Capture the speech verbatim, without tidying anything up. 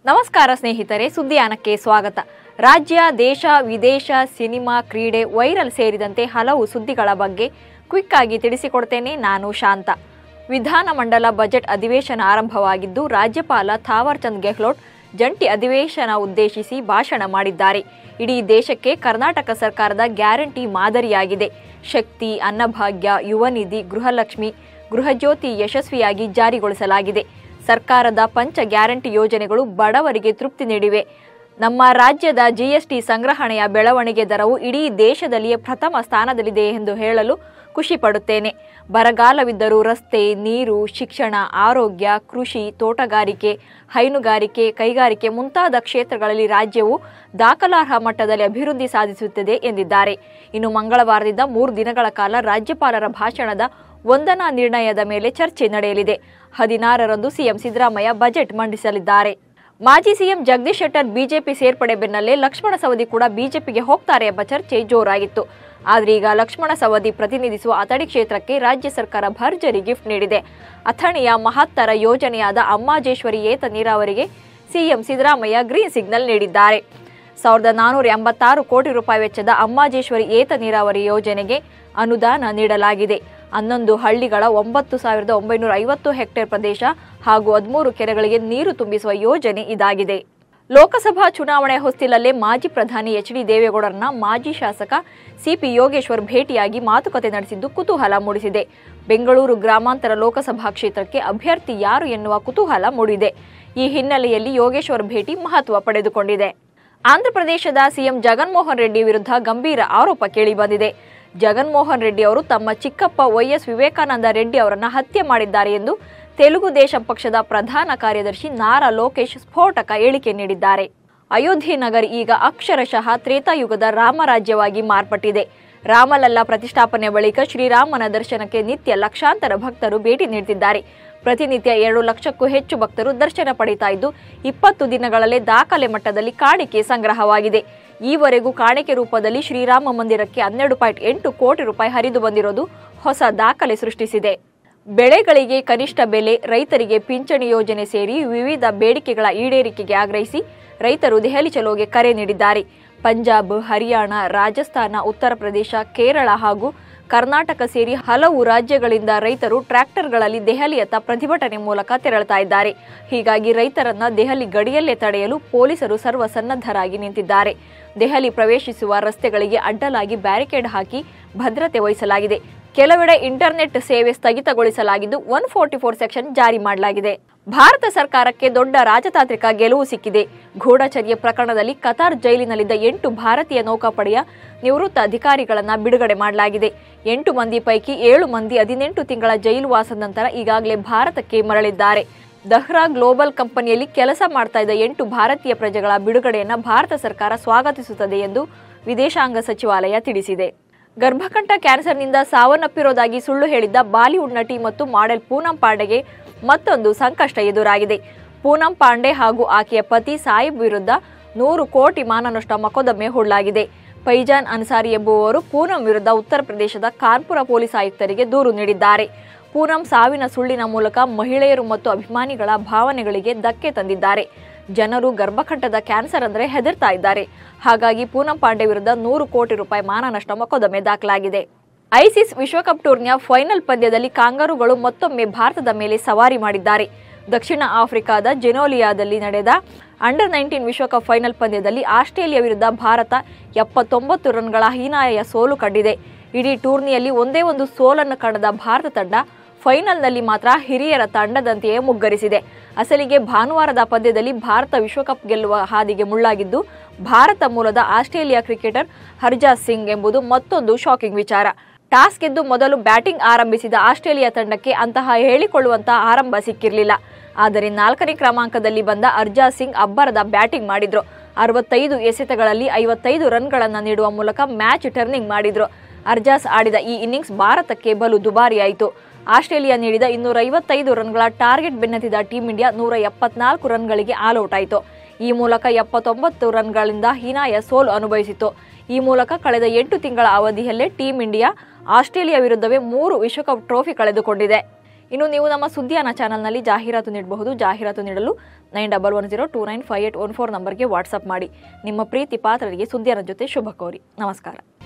ನಮಸ್ಕಾರ ಸ್ನೇಹಿತರೆ, ಸುದ್ದಿಯಾನಕ್ಕೆ ಸ್ವಾಗತ. ರಾಜ್ಯ, ದೇಶ, ವಿದೇಶ, ಸಿನಿಮಾ, ಕ್ರೀಡೆ, ವೈರಲ್ ಸೇರಿದಂತೆ ಹಲವು ಸುದ್ದಿಗಳ ಬಗ್ಗೆ ಕ್ವಿಕ್ ಆಗಿ ತಿಳಿಸಿಕೊಡ್ತೇನೆ. ನಾನು ಶಾಂತ. ವಿಧಾನಮಂಡಲ ಬಜೆಟ್ ಅಧಿವೇಶನ ಆರಂಭವಾಗಿದ್ದು, ರಾಜ್ಯಪಾಲ ಥಾವರ್ ಚಂದ್ ಗೆಹ್ಲೋಟ್ ಜಂಟಿ ಅಧಿವೇಶನ ಉದ್ದೇಶಿಸಿ ಭಾಷಣ ಮಾಡಿದ್ದಾರೆ. ಇಡೀ ದೇಶಕ್ಕೆ ಕರ್ನಾಟಕ ಸರ್ಕಾರದ ಗ್ಯಾರಂಟಿ ಮಾದರಿಯಾಗಿದೆ. ಶಕ್ತಿ, ಅನ್ನಭಾಗ್ಯ, ಯುವನಿಧಿ, ಗೃಹಲಕ್ಷ್ಮಿ, ಗೃಹಜ್ಯೋತಿ ಯಶಸ್ವಿಯಾಗಿ ಜಾರಿಗೊಳಿಸಲಾಗಿದೆ. ಸರ್ಕಾರದ ಪಂಚ ಗ್ಯಾರಂಟಿ ಯೋಜನೆಗಳು ಬಡವರಿಗೆ ತೃಪ್ತಿ ನೀಡಿವೆ. ನಮ್ಮ ರಾಜ್ಯದ ಜಿಎಸ್ಟಿ ಸಂಗ್ರಹಣೆಯ ಬೆಳವಣಿಗೆ ದರವು ಇಡೀ ದೇಶದಲ್ಲಿಯೇ ಪ್ರಥಮ ಸ್ಥಾನದಲ್ಲಿದೆ ಎಂದು ಹೇಳಲು ಖುಷಿ ಪಡುತ್ತೇನೆ. ಬರಗಾಲವಿದ್ದರೂ ರಸ್ತೆ, ನೀರು, ಶಿಕ್ಷಣ, ಆರೋಗ್ಯ, ಕೃಷಿ, ತೋಟಗಾರಿಕೆ, ಹೈನುಗಾರಿಕೆ, ಕೈಗಾರಿಕೆ ಮುಂತಾದ ಕ್ಷೇತ್ರಗಳಲ್ಲಿ ರಾಜ್ಯವು ದಾಖಲಾರ್ಹ ಮಟ್ಟದಲ್ಲಿ ಅಭಿವೃದ್ಧಿ ಸಾಧಿಸುತ್ತಿದೆ ಎಂದಿದ್ದಾರೆ. ಇನ್ನು ಮಂಗಳವಾರದಿಂದ ಮೂರು ದಿನಗಳ ಕಾಲ ರಾಜ್ಯಪಾಲರ ಭಾಷಣದ ವಂದನಾ ನಿರ್ಣಯದ ಮೇಲೆ ಚರ್ಚೆ ನಡೆಯಲಿದೆ. ಹದಿನಾರರಂದು ಸಿಎಂ ಸಿದ್ದರಾಮಯ್ಯ ಬಜೆಟ್ ಮಂಡಿಸಲಿದ್ದಾರೆ. ಮಾಜಿ ಸಿಎಂ ಜಗದೀಶ್ ಶೆಟ್ಟರ್ ಬಿಜೆಪಿ ಸೇರ್ಪಡೆ ಬೆನ್ನಲ್ಲೇ ಲಕ್ಷ್ಮಣ ಸವದಿ ಕೂಡ ಬಿಜೆಪಿಗೆ ಹೋಗ್ತಾರೆ ಎಂಬ ಚರ್ಚೆ ಜೋರಾಗಿತ್ತು. ಆದರೆ ಈಗ ಲಕ್ಷ್ಮಣ ಸವದಿ ಪ್ರತಿನಿಧಿಸುವ ಅಥಣಿ ಕ್ಷೇತ್ರಕ್ಕೆ ರಾಜ್ಯ ಸರ್ಕಾರ ಭರ್ಜರಿ ಗಿಫ್ಟ್ ನೀಡಿದೆ. ಅಥಣಿಯ ಮಹತ್ತರ ಯೋಜನೆಯಾದ ಅಮ್ಮಾಜೇಶ್ವರಿ ಏತ ನೀರಾವರಿಗೆ ಸಿಎಂ ಸಿದ್ದರಾಮಯ್ಯ ಗ್ರೀನ್ ಸಿಗ್ನಲ್ ನೀಡಿದ್ದಾರೆ. ಸಾವಿರದ ನಾನೂರ ಎಂಬತ್ತಾರು ಕೋಟಿ ರೂಪಾಯಿ ವೆಚ್ಚದ ಅಮ್ಮಾಜೇಶ್ವರಿ ಏತ ನೀರಾವರಿ ಯೋಜನೆಗೆ ಅನುದಾನ ನೀಡಲಾಗಿದೆ. ಹನ್ನೊಂದು ಹಳ್ಳಿಗಳ ಒಂಬತ್ತು ಸಾವಿರದ ಒಂಬೈನೂರ ಐವತ್ತು ಹೆಕ್ಟೇರ್ ಪ್ರದೇಶ ಹಾಗೂ ಹದಿಮೂರು ಕೆರೆಗಳಿಗೆ ನೀರು ತುಂಬಿಸುವ ಯೋಜನೆ ಇದಾಗಿದೆ. ಲೋಕಸಭಾ ಚುನಾವಣೆ ಹೊಸ್ತಿಲಲ್ಲೇ ಮಾಜಿ ಪ್ರಧಾನಿ ಎಚ್ ಡಿ ದೇವೇಗೌಡರನ್ನ ಮಾಜಿ ಶಾಸಕ ಸಿಪಿ ಯೋಗೇಶ್ವರ್ ಭೇಟಿಯಾಗಿ ಮಾತುಕತೆ ನಡೆಸಿದ್ದು ಕುತೂಹಲ ಮೂಡಿಸಿದೆ. ಬೆಂಗಳೂರು ಗ್ರಾಮಾಂತರ ಲೋಕಸಭಾ ಕ್ಷೇತ್ರಕ್ಕೆ ಅಭ್ಯರ್ಥಿ ಯಾರು ಎನ್ನುವ ಕುತೂಹಲ ಮೂಡಿದೆ. ಈ ಹಿನ್ನೆಲೆಯಲ್ಲಿ ಯೋಗೇಶ್ವರ್ ಭೇಟಿ ಮಹತ್ವ ಪಡೆದುಕೊಂಡಿದೆ. ಆಂಧ್ರಪ್ರದೇಶದ ಸಿಎಂ ಜಗನ್ಮೋಹನ್ ರೆಡ್ಡಿ ವಿರುದ್ಧ ಗಂಭೀರ ಆರೋಪ ಕೇಳಿಬಂದಿದೆ. ಜಗನ್ಮೋಹನ್ ರೆಡ್ಡಿ ಅವರು ತಮ್ಮ ಚಿಕ್ಕಪ್ಪ ವೈಎಸ್ ವಿವೇಕಾನಂದ ರೆಡ್ಡಿ ಅವರನ್ನು ಹತ್ಯೆ ಮಾಡಿದ್ದಾರೆ ಎಂದು ತೆಲುಗು ದೇಶಂ ಪಕ್ಷದ ಪ್ರಧಾನ ಕಾರ್ಯದರ್ಶಿ ನಾರಾ ಲೋಕೇಶ್ ಸ್ಫೋಟಕ ಹೇಳಿಕೆ ನೀಡಿದ್ದಾರೆ. ಅಯೋಧ್ಯೆ ನಗರಿ ಈಗ ಅಕ್ಷರಶಃ ತ್ರೇತಾಯುಗದ ರಾಮರಾಜ್ಯವಾಗಿ ಮಾರ್ಪಟ್ಟಿದೆ. ರಾಮಲಲ್ಲಾ ಪ್ರತಿಷ್ಠಾಪನೆ ಬಳಿಕ ಶ್ರೀರಾಮನ ದರ್ಶನಕ್ಕೆ ನಿತ್ಯ ಲಕ್ಷಾಂತರ ಭಕ್ತರು ಭೇಟಿ ನೀಡುತ್ತಿದ್ದಾರೆ. ಪ್ರತಿನಿತ್ಯ ಎರಡು ಲಕ್ಷಕ್ಕೂ ಹೆಚ್ಚು ಭಕ್ತರು ದರ್ಶನ ಪಡೆಯುತ್ತಾ ಇದ್ದು, ಇಪ್ಪತ್ತು ದಿನಗಳಲ್ಲೇ ದಾಖಲೆ ಮಟ್ಟದಲ್ಲಿ ಕಾಣಿಕೆ ಸಂಗ್ರಹವಾಗಿದೆ. ಈವರೆಗೂ ಕಾಣಿಕೆ ರೂಪದಲ್ಲಿ ಶ್ರೀರಾಮ ಮಂದಿರಕ್ಕೆ ಹನ್ನೆರಡು ಪಾಯಿಂಟ್ ಎಂಟು ಕೋಟಿ ರೂಪಾಯಿ ಹರಿದು ಬಂದಿರೋದು ಹೊಸ ದಾಖಲೆ ಸೃಷ್ಟಿಸಿದೆ. ಬೆಳೆಗಳಿಗೆ ಕನಿಷ್ಠ ಬೆಲೆ, ರೈತರಿಗೆ ಪಿಂಚಣಿ ಯೋಜನೆ ಸೇರಿ ವಿವಿಧ ಬೇಡಿಕೆಗಳ ಈಡೇರಿಕೆಗೆ ಆಗ್ರಹಿಸಿ ರೈತರು ದೆಹಲಿ ಚಲೋಗೆ ಕರೆ ನೀಡಿದ್ದಾರೆ. ಪಂಜಾಬ್, ಹರಿಯಾಣ, ರಾಜಸ್ಥಾನ, ಉತ್ತರ ಪ್ರದೇಶ, ಕೇರಳ ಹಾಗೂ ಕರ್ನಾಟಕ ಸೇರಿ ಹಲವು ರಾಜ್ಯಗಳಿಂದ ರೈತರು ಟ್ರ್ಯಾಕ್ಟರ್ಗಳಲ್ಲಿ ದೆಹಲಿಯತ್ತ ಪ್ರತಿಭಟನೆ ಮೂಲಕ ತೆರಳುತ್ತಾ ಇದ್ದಾರೆ. ಹೀಗಾಗಿ ರೈತರನ್ನ ದೆಹಲಿ ಗಡಿಯಲ್ಲೇ ತಡೆಯಲು ಪೊಲೀಸರು ಸರ್ವಸನ್ನದ್ಧರಾಗಿ ನಿಂತಿದ್ದಾರೆ. ದೆಹಲಿ ಪ್ರವೇಶಿಸುವ ರಸ್ತೆಗಳಿಗೆ ಅಡ್ಡಲಾಗಿ ಬ್ಯಾರಿಕೇಡ್ ಹಾಕಿ ಭದ್ರತೆ ವಹಿಸಲಾಗಿದೆ. ಕೆಲವೆಡೆ ಇಂಟರ್ನೆಟ್ ಸೇವೆ ಸ್ಥಗಿತಗೊಳಿಸಲಾಗಿದ್ದು ಒನ್ ಫೋರ್ಟಿ ಫೋರ್ ಸೆಕ್ಷನ್ ಜಾರಿ ಮಾಡಲಾಗಿದೆ. ಭಾರತ ಸರ್ಕಾರಕ್ಕೆ ದೊಡ್ಡ ರಾಜತಾಂತ್ರಿಕ ಗೆಲುವು ಸಿಕ್ಕಿದೆ. ಗೂಢಚರ್ಯೆ ಪ್ರಕರಣದಲ್ಲಿ ಕತಾರ್ ಜೈಲಿನಲ್ಲಿದ್ದ ಎಂಟು ಭಾರತೀಯ ನೌಕಾಪಡೆಯ ನಿವೃತ್ತ ಅಧಿಕಾರಿಗಳನ್ನ ಬಿಡುಗಡೆ ಮಾಡಲಾಗಿದೆ. ಎಂಟು ಮಂದಿ ಪೈಕಿ ಏಳು ಮಂದಿ ಹದಿನೆಂಟು ತಿಂಗಳ ಜೈಲು ವಾಸದ ನಂತರ ಈಗಾಗಲೇ ಭಾರತಕ್ಕೆ ಮರಳಿದ್ದಾರೆ. ದಹ್ರಾ ಗ್ಲೋಬಲ್ ಕಂಪನಿಯಲ್ಲಿ ಕೆಲಸ ಮಾಡ್ತಾ ಇದ್ದ ಎಂಟು ಭಾರತೀಯ ಪ್ರಜೆಗಳ ಬಿಡುಗಡೆಯನ್ನು ಭಾರತ ಸರ್ಕಾರ ಸ್ವಾಗತಿಸುತ್ತದೆ ಎಂದು ವಿದೇಶಾಂಗ ಸಚಿವಾಲಯ ತಿಳಿಸಿದೆ. ಗರ್ಭಕಂಠ ಕ್ಯಾನ್ಸರ್ನಿಂದ ಸಾವನ್ನಪ್ಪಿರೋದಾಗಿ ಸುಳ್ಳು ಹೇಳಿದ್ದ ಬಾಲಿವುಡ್ ನಟಿ ಮತ್ತು ಮಾಡೆಲ್ ಪೂನಂ ಪಾಂಡೆಗೆ ಮತ್ತೊಂದು ಸಂಕಷ್ಟ ಎದುರಾಗಿದೆ. ಪೂನಂ ಪಾಂಡೆ ಹಾಗೂ ಆಕೆಯ ಪತಿ ಸಾಯಿಬ್ ವಿರುದ್ಧ ನೂರು ಕೋಟಿ ಮಾನನಷ್ಟ ಮೊಕದ್ದಮೆ ಹೂಡಲಾಗಿದೆ. ಫೈಜಾನ್ ಅನ್ಸಾರಿ ಎಂಬುವವರು ಪೂನಂ ವಿರುದ್ಧ ಉತ್ತರ ಪ್ರದೇಶದ ಕಾನ್ಪುರ ಪೊಲೀಸ್ ಆಯುಕ್ತರಿಗೆ ದೂರು ನೀಡಿದ್ದಾರೆ. ಪೂನಂ ಸಾವಿನ ಸುಳ್ಳಿನ ಮೂಲಕ ಮಹಿಳೆಯರು ಮತ್ತು ಅಭಿಮಾನಿಗಳ ಭಾವನೆಗಳಿಗೆ ಧಕ್ಕೆ ತಂದಿದ್ದಾರೆ. ಜನರು ಗರ್ಭಕಂಠದ ಕ್ಯಾನ್ಸರ್ ಅಂದರೆ ಹೆದರ್ತಾ ಇದ್ದಾರೆ. ಹಾಗಾಗಿ ಪೂನಂ ಪಾಂಡೆ ವಿರುದ್ಧ ನೂರು ಕೋಟಿ ರೂಪಾಯಿ ಮಾನನಷ್ಟ ಮೊಕದ್ದಮೆ ದಾಖಲಾಗಿದೆ. ಐಸಿಸ್ ವಿಶ್ವಕಪ್ ಟೂರ್ನಿಯ ಫೈನಲ್ ಪಂದ್ಯದಲ್ಲಿ ಕಾಂಗರುಗಳು ಮತ್ತೊಮ್ಮೆ ಭಾರತದ ಮೇಲೆ ಸವಾರಿ ಮಾಡಿದ್ದಾರೆ. ದಕ್ಷಿಣ ಆಫ್ರಿಕಾದ ಜೆನೋಲಿಯಾದಲ್ಲಿ ನಡೆದ ಅಂಡರ್ ನೈನ್ಟೀನ್ ವಿಶ್ವಕಪ್ ಫೈನಲ್ ಪಂದ್ಯದಲ್ಲಿ ಆಸ್ಟ್ರೇಲಿಯಾ ವಿರುದ್ಧ ಭಾರತ ಎಪ್ಪತ್ತೊಂಬತ್ತು ರನ್ಗಳ ಹೀನಾಯ ಸೋಲು ಕಂಡಿದೆ. ಇಡೀ ಟೂರ್ನಿಯಲ್ಲಿ ಒಂದೇ ಒಂದು ಸೋಲನ್ನು ಕಾಣದ ಭಾರತ ತಂಡ ಫೈನಲ್ನಲ್ಲಿ ಮಾತ್ರ ಹಿರಿಯರ ತಂಡದಂತೆಯೇ ಮುಗ್ಗರಿಸಿದೆ. ಅಸಲಿಗೆ ಭಾನುವಾರದ ಪಂದ್ಯದಲ್ಲಿ ಭಾರತ ವಿಶ್ವಕಪ್ ಗೆಲ್ಲುವ ಹಾದಿಗೆ ಮುಳ್ಳಾಗಿದ್ದು, ಭಾರತ ಮೂಲದ ಆಸ್ಟ್ರೇಲಿಯಾ ಕ್ರಿಕೆಟರ್ ಹರ್ಜಾತ್ ಸಿಂಗ್ ಎಂಬುದು ಮತ್ತೊಂದು ಶಾಕಿಂಗ್ ವಿಚಾರ. ಟಾಸ್ ಗೆದ್ದು ಮೊದಲು ಬ್ಯಾಟಿಂಗ್ ಆರಂಭಿಸಿದ ಆಸ್ಟ್ರೇಲಿಯಾ ತಂಡಕ್ಕೆ ಅಂತಹ ಹೇಳಿಕೊಳ್ಳುವಂತಹ ಆರಂಭ ಸಿಕ್ಕಿರಲಿಲ್ಲ. ಆದರೆ ನಾಲ್ಕನೇ ಕ್ರಮಾಂಕದಲ್ಲಿ ಬಂದ ಹರ್ಜಾತ್ ಸಿಂಗ್ ಅಬ್ಬರದ ಬ್ಯಾಟಿಂಗ್ ಮಾಡಿದ್ರು. ಅರವತ್ತೈದು ಎಸೆತಗಳಲ್ಲಿ ಐವತ್ತೈದು ರನ್ಗಳನ್ನು ನೀಡುವ ಮೂಲಕ ಮ್ಯಾಚ್ ಟರ್ನಿಂಗ್ ಮಾಡಿದ್ರು. ಹರ್ಜಾತ್ ಆಡಿದ ಈ ಇನ್ನಿಂಗ್ಸ್ ಭಾರತಕ್ಕೆ ಬಲು ದುಬಾರಿಯಾಯಿತು. ಆಸ್ಟ್ರೇಲಿಯಾ ನೀಡಿದ ಇನ್ನೂರ ಐವತ್ತೈದು ರನ್ಗಳ ಟಾರ್ಗೆಟ್ ಬೆನ್ನತ್ತಿದ ಟೀಂ ಇಂಡಿಯಾ ನೂರ ಎಪ್ಪತ್ನಾಲ್ಕು ರನ್ಗಳಿಗೆ ಆಲ್ಔಟ್ ಆಯಿತು. ಈ ಮೂಲಕ ಎಪ್ಪತ್ತೊಂಬತ್ತು ರನ್ಗಳಿಂದ ಹೀನಾಯ ಸೋಲು ಅನುಭವಿಸಿತು. ಈ ಮೂಲಕ ಕಳೆದ ಎಂಟು ತಿಂಗಳ ಅವಧಿಯಲ್ಲೇ ಟೀಂ ಇಂಡಿಯಾ ಆಸ್ಟ್ರೇಲಿಯಾ ವಿರುದ್ಧವೇ ಮೂರು ವಿಶ್ವಕಪ್ ಟ್ರೋಫಿ ಕಳೆದುಕೊಂಡಿದೆ. ಇನ್ನು ನೀವು ನಮ್ಮ ಸುದ್ದಿಯಾನ ಚಾನಲ್ನಲ್ಲಿ ಜಾಹೀರಾತು ನೀಡಬಹುದು. ಜಾಹೀರಾತು ನೀಡಲು nine double one zero two nine five eight one four ನಂಬರ್ಗೆ ವಾಟ್ಸಪ್ ಮಾಡಿ. ನಿಮ್ಮ ಪ್ರೀತಿ ಪಾತ್ರರಿಗೆ ಸುದ್ದಿಯಾನ ಜೊತೆ ಶುಭ ಕೋರಿ. ನಮಸ್ಕಾರ.